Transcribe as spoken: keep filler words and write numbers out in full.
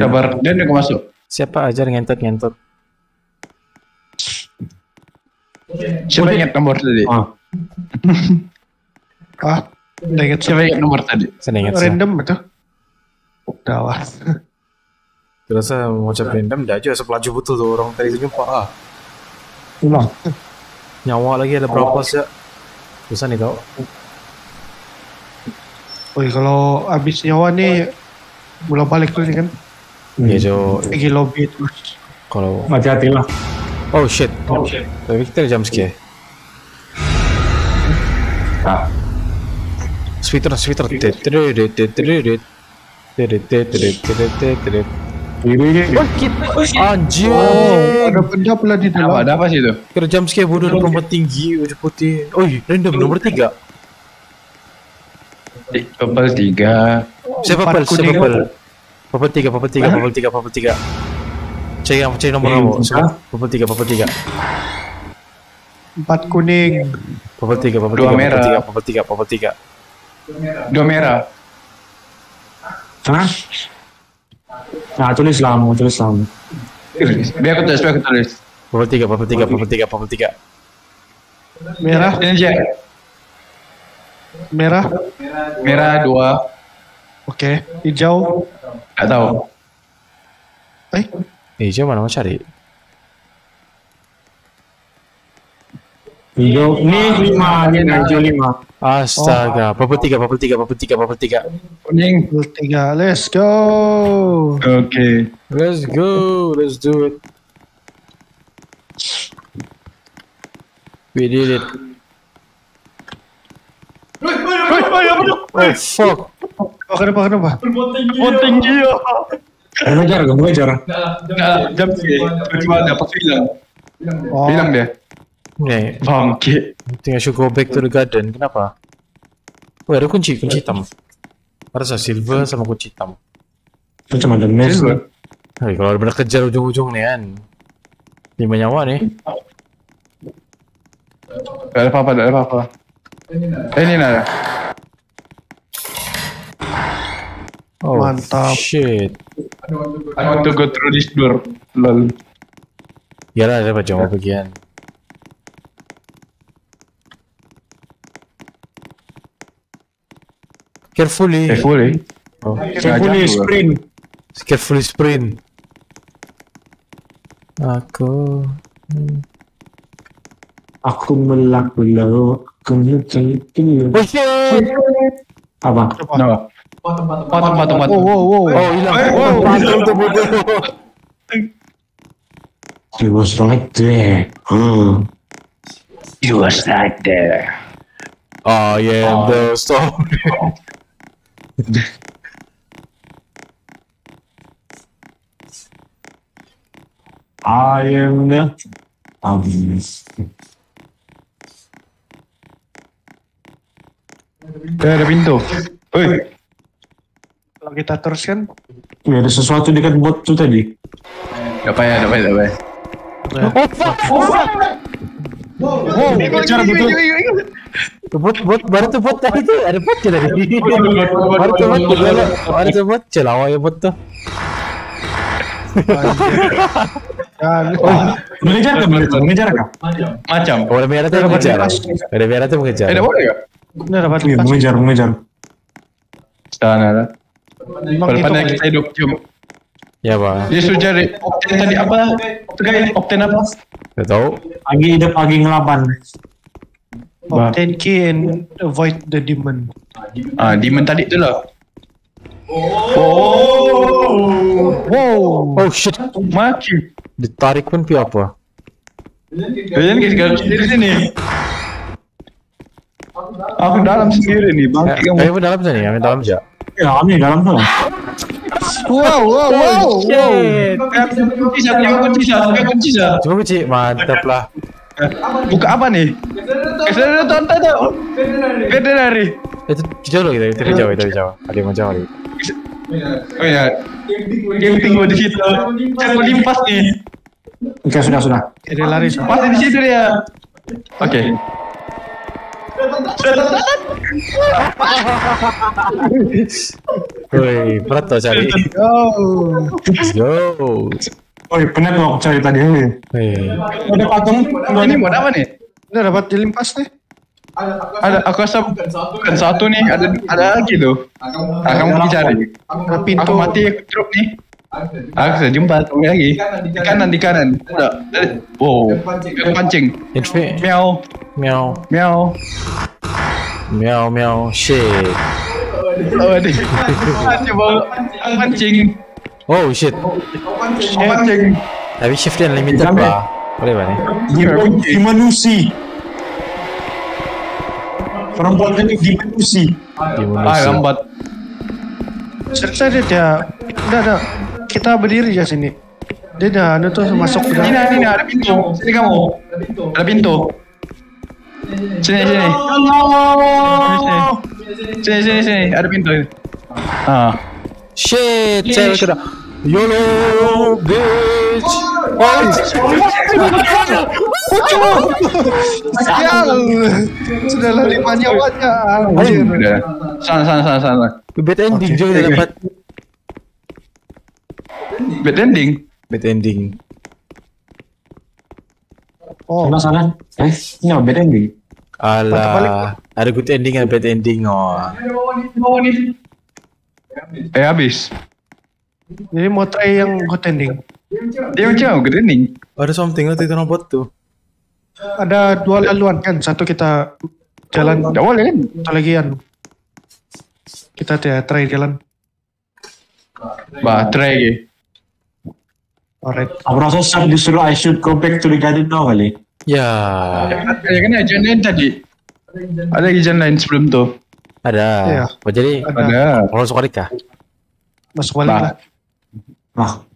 Kabar dan aku masuk. Siapa ajar ngentot-ngentot. Siapa ingat nomor tadi? Oh. Ah, udah inget Siapa ingat nomor tadi? Saya ingat sih. random betul. Udah lah. Terus saya mengucap random, dah aja sepelaju betul tuh orang tadi itu jumpa. Ah. Ulang. Nyawa lagi ada berapa sih? Susah nih tau. Woi, kalau habis nyawa nih bola balik tuh nih kan. Ya Jo, Pergi lobby terus. kalau Hati-hati lah. oh shit. Oh shit. Tapi kita jam scare. Ah. Speedrun, speedrun. Anjir. Oh, ada benda pula di dalam. Apa? Ada apa sih itu? Kira jam scare bodoh nomor tinggi, wajah putih. Oh iya, random nomor tiga. Purple tiga. Siapa Empat purple? Siapa kuning. purple? Purple tiga, purple tiga, purple tiga, purple tiga. Cari yang cari nomor kamu. Purple tiga, purple tiga. Empat kuning. Purple tiga, purple Dua tiga, merah. purple tiga, purple tiga, purple tiga. Dua merah. Hah? Nah, tulis lah, mau tulis lah. Biar aku tulis, biar aku tulis. Purple tiga, purple tiga, purple tiga, purple tiga. Merah. Ini aja. Merah. Merah dua. Oke. Hijau. Gak tahu. Eh, Eh, coba mana mau cari? Hijau, ini lima, ini hijau lima. Astaga, purple tiga, purple tiga, purple tiga, purple tiga. Kuning. tiga. Let's go. Oke. Let's go, let's do it. We did it. Oh fuck. Oh, kenapa kenapa? Oh tinggi ya. Gue ngejar, gue ngejar. Nggak, jam sih. Cuma dapat bilang. Oh, Bilang dia. Nih, Bangke. tinggal should go back to the garden. Kenapa? Oh ada kunci, kunci hitam. Rasa silver sama kunci hitam. Itu cuma ada mes. Hai, kalau benar kejar ujung-ujung nih kan. Lima nyawa nih. Gak ada apa-apa, gak ada apa-apa. Eh, ini ada. Oh, Mantap. shit. I want to go through this door. Lol. Ya lah, ada baca bagian. Carefully. Carefully. Oh, Carefully sprint. carefully sprint. Aku. Aku melakukan aku itu. Oh shit. Apa? No. Patung, patung, patung. Wow, wow, wow. Oh hilang. Oh, patung tuh bodoh. It was like that. Hmm. It was like there. Oh yeah, the story. I am the. Um, Eh, ada pintu. Woi. Kalau kita teruskan, ya ada sesuatu dekat bot tuh tadi. Gak payah, gak payah, gak payah. wow, Cara betul. Bot, bot, baru tuh bot tadi tuh ada bot tadi. Baru tuh bot, baru tuh bot, celawa ya bot tuh. dan Mengejar kan? Mengejar kan? Macam. Oh, ada merah tuh mengejar. Ada merah tuh mengejar. Eh, ada boleh gak? ini dapat Iya, lepas. mengejar, mengejar. Sana lah. Memang itu Depannya kita hidup cium. Ya pak. Dia suruh cari Okten tadi apa? Okten, Okten apa? Gak tau. Pagi hidup, pagi ngelapan. obtain key and avoid the demon. Ah, demon tadi tu lah. Wow. Oh shit. Maki. Ditarik pun pi apa? Kalian guys garis di sini. Aku dalam sendiri nih, bangke kamu. Kamu dalam sana ya, dalam aja. Ya, kami dalam tuh. Wow, wow, wow. Shit. Kunci satu, kunci satu, kunci satu. Coba kunci, mantap lah. Buka apa nih? Kesana tonton tuh. Federari. Itu jauh loh kita, itu jauh, itu jauh. Ada yang mau jauh lagi. Oh ya, camping gua di situ. Saya mau limpas nih. Oke, sudah, sudah. Jadi lari. Pasti di situ dia. Oke. Woi, berat tuh cari. Oh. Let's go. Oh, penat loh cari tadi ini. Woi. Ada patung. Ini buat apa nih? Udah dapat dilimpas nih. Ada aku rasa bukan satu nih, ada ada lagi loh. Ah, kamu pergi cari. Ada pintu. Aku mati, aku drop nih. Aku sudah jumpa kamu lagi. Di kanan, di kanan. Udah. Wow. Pancing. Infi. Meow. Meow. Meow. Meow meow. Shit. Oh, aduh. Coba pancing. Oh shit. Pancing. Tapi shiftnya unlimited pak. Boleh pak nih? Dimanusi. Perempuan ini dimanusi. Ah, lambat. Selesai dia, dia. Udah, udah. Kita berdiri aja sini. Dia dah, ada tuh masuk ke Ini, dalam. ini, ada pintu. Sini kamu. Ada pintu. Sini, sini. Sini, sini, sini. Ada pintu. Ah. Shit. Saya kena. YOLO bitch. Oh, Sial. Sudah lari panjang aja. Anjir. Udah. Sana, sana, sana, sana. bad ending juga dia dapat. Bad ending. Bad ending. Oh, Sana sana. Eh, ini apa beda ending? Alah, ada good ending ada bad ending oh. Eh, habis. jadi mau try yang good ending. Dia macam good ending. Ada something lah itu robot tuh. Ada dua laluan kan, satu kita jalan, Tak boleh kan? satu lagi anu. Kita dia try jalan. Bah, try lagi. Alright. Aku rasa saat disuruh I should go back to the garden now kali. Ya, Ya kan agent lain tadi. Ada agent lain sebelum tu. ada. Iya. Oh, jadi Ada. Ada. kalau suka kah? Masuk balik Bah. lah. Ah,